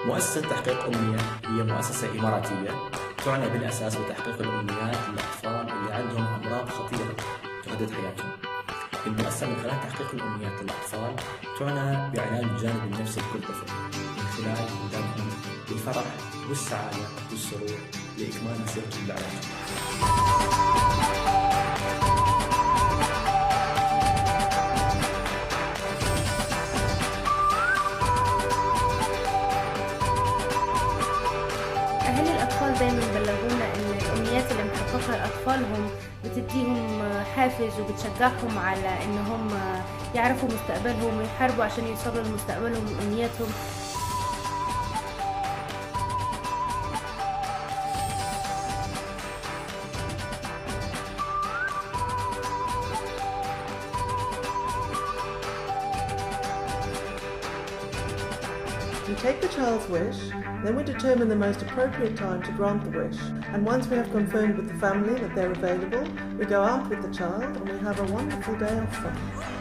مؤسسة تحقيق أمنية هي مؤسسة إماراتية تعنى بالأساس بتحقيق الأمنيات للأطفال اللي عندهم أمراض خطيرة تهدد حياتهم. المؤسسة من خلال تحقيق الأمنيات للأطفال تعنى بعناية الجانب النفسي لكل طفل من خلال إمدادهم بالفرح والسعادة والسرور لإكمال مسيرتهم بالعلاج. أهل الأطفال دايما بلغونا إن الأمنيات اللي محققها لأطفالهم بتديهم حافز وبتشجعهم على إنهم يعرفوا مستقبلهم ويحاربوا عشان يوصلوا لمستقبلهم وأمنياتهم. We take the child's wish, then we determine the most appropriate time to grant the wish, and once we have confirmed with the family that they're available, we go out with the child and we have a wonderful day of fun.